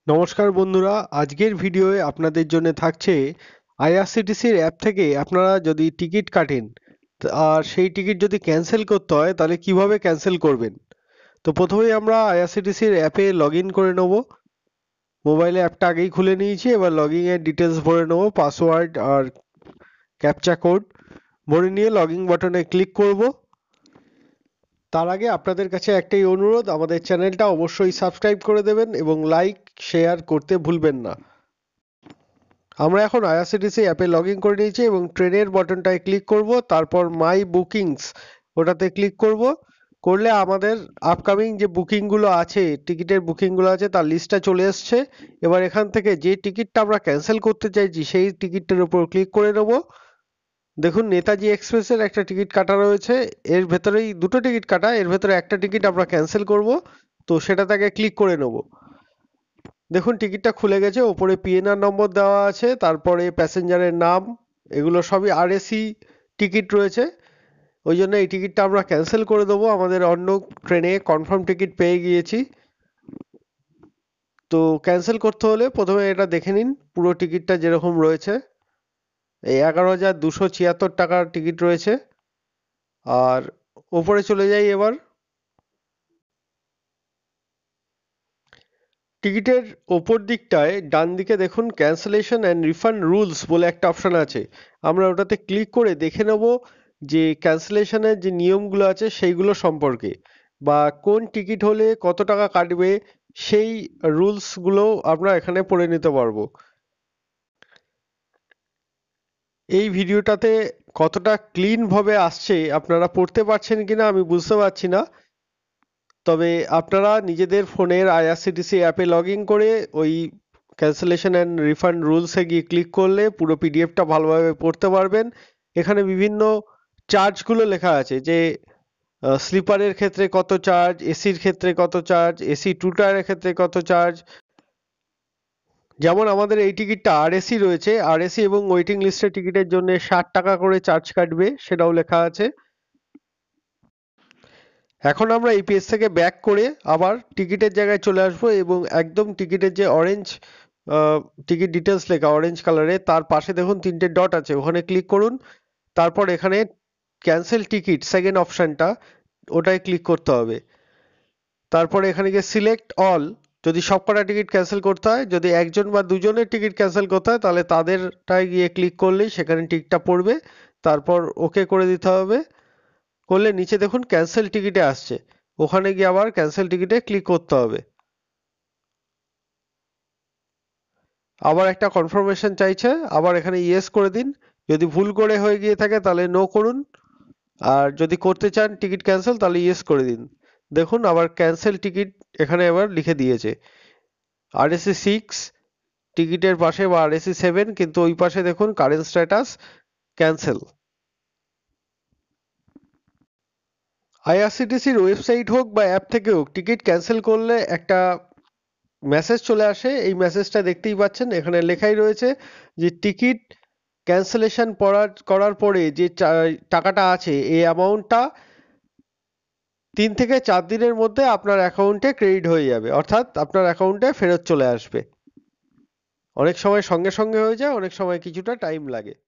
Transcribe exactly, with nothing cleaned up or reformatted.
নমস্কার বন্ধুরা, আজকের ভিডিওয়ে আপনাদের জন্য থাকছে আইআরসিটিসির অ্যাপ থেকে আপনারা যদি টিকিট কাটেন তা- আর সেই টিকিট যদি ক্যান্সেল করতে হয় তাহলে কিভাবে ক্যান্সেল করবেন। তো প্রথমেই আমরা আইআরসিটিসির অ্যাপে লগ ইন করে নেব। মোবাইলে অ্যাপটা আগেই খুলে নিয়েছি, এবার লগইন এর ডিটেলস ভরে নেব, পাসওয়ার্ড আর ক্যাপচা কোড ভরে নিয়ে লগইন বাটনে ক্লিক করব। তার আগে আপনাদের কাছে একটাই অনুরোধ, আমাদের চ্যানেলটা অবশ্যই সাবস্ক্রাইব করে দেবেন এবং লাইক শেয়ার করতে ভুলবেন না। আমরা এখন আইআরসিটিসি অ্যাপে লগ ইন করে নিয়েছি এবং ট্রেনের বটনটায় ক্লিক করব, তারপর মাই বুকিংস ওটাতে ক্লিক করব। করলে আমাদের আপকামিং যে বুকিংগুলো আছে, টিকিটের বুকিংগুলো আছে তার লিস্টটা চলে এসছে। এবার এখান থেকে যে টিকিটটা আমরা ক্যান্সেল করতে চাইছি সেই টিকিটটার উপর ক্লিক করে নেব। দেখুন, নেতাজি এক্সপ্রেসের একটা টিকিট কাটা রয়েছে, এর ভেতরেই দুটো টিকিট কাটা, এর ভেতরে একটা টিকিট আমরা ক্যান্সেল করব, তো সেটা তাকে ক্লিক করে নেব। দেখুন টিকিটটা খুলে গেছে, ওপরে পিএনআর নম্বর দেওয়া আছে, তারপরে প্যাসেঞ্জারের নাম, এগুলো সবই আরএসি টিকিট রয়েছে। ওই জন্য এই টিকিটটা আমরা ক্যান্সেল করে দেবো, আমাদের অন্য ট্রেনে কনফার্ম টিকিট পেয়ে গিয়েছি। তো ক্যান্সেল করতে হলে প্রথমে এটা দেখে নিন পুরো টিকিটটা যেরকম রয়েছে। এই এগারো হাজার দুশো ছিয়াত্তর টাকার টিকিট রয়েছে। আর ওপরে চলে যাই এবার। টিকিটের ওপর দিকটায় ডান দিকে দেখুন ক্যান্সেলেশন অ্যান্ড রিফান্ড রুলস বলে একটা অপশন আছে। আমরা ওটাতে ক্লিক করে দেখে নেব যে ক্যান্সেলেশনের যে নিয়মগুলো আছে সেইগুলো সম্পর্কে, বা কোন টিকিট হলে কত টাকা কাটবে সেই রুলসগুলো আমরা এখানে পড়ে নিতে পারবো। এই ভিডিওটাতে কতটা ক্লিন ভাবে আসছে আপনারা পড়তে পারছেন কিনা আমি বুঝতে পারছি না। তবে আপনারা নিজেদের ফোনের আইআরসিটিসি অ্যাপে লগ ইন করে ওই ক্যান্সেলেশন অ্যান্ড রিফান্ড রুলসে গিয়ে ক্লিক করলে পুরো পিডিএফটা ভালোভাবে পড়তে পারবেন। এখানে বিভিন্ন চার্জগুলো লেখা আছে, যে স্লিপারের ক্ষেত্রে কত চার্জ, এসির ক্ষেত্রে কত চার্জ, এসি টু টায়ারের ক্ষেত্রে কত চার্জ। যেমন আমাদের এই টিকিটটা আরএসি রয়েছে, আরএসি এবং ওয়েটিং লিস্টের টিকিটের জন্য ষাট টাকা করে চার্জ কাটবে, সেটাও লেখা আছে। এখন আমরা এই পেজ থেকে ব্যাক করে আবার টিকিটের জায়গায় চলে আসবো এবং একদম টিকিটের যে অরেঞ্জ টিকিট ডিটেলস লেখা অরেঞ্জ কালারে, তার পাশে দেখুন তিনটে ডট আছে, ওখানে ক্লিক করুন। তারপর এখানে ক্যান্সেল টিকিট সেকেন্ড অপশনটা, ওটায় ক্লিক করতে হবে। তারপরে এখানে গিয়ে সিলেক্ট অল, যদি সবকটা টিকিট ক্যান্সেল করতে হয়, যদি একজন বা দুজনের টিকিট ক্যান্সেল করতে হয় তাহলে তাদেরটায় গিয়ে ক্লিক করলেই সেখানে টিকিটটা পড়বে। তারপর ওকে করে দিতে হবে। করলে নিচে দেখুন ক্যান্সেল টিকিটে আসছে, ওখানে গিয়ে আবার ক্যান্সেল টিকিটে ক্লিক করতে হবে। আবার একটা কনফার্মেশন চাইছে, আবার এখানে ইয়েস করে দিন। যদি ভুল করে হয়ে গিয়ে থাকে তাহলে নো করুন, আর যদি করতে চান টিকিট ক্যান্সেল তাহলে ইয়েস করে দিন। দেখুন আবার ক্যান্সেল টিকিট এখানে আবার লিখে দিয়েছে। আরএসি সিক্স টিকিটের পাশে বা আরএসি সেভেন, কিন্তু ওই পাশে দেখুন কারেন্ট স্ট্যাটাস ক্যান্সেল। আইআরসিটিসির ওয়েবসাইট হোক বা অ্যাপ থেকে হোক, টিকিট ক্যান্সেল করলে একটা মেসেজ চলে আসে। এই মেসেজটা দেখতেই পাচ্ছেন, এখানে লেখাই রয়েছে যে টিকিট ক্যান্সেলেশন করার করার পরে যে টাকাটা আছে এই অ্যামাউন্টটা তিন থেকে চার দিনের মধ্যে আপনার অ্যাকাউন্টে ক্রেডিট হয়ে যাবে, অর্থাৎ আপনার অ্যাকাউন্টে ফেরত চলে আসবে। অনেক সময় সঙ্গে সঙ্গে হয়ে যায়, অনেক সময় কিছুটা টাইম লাগে।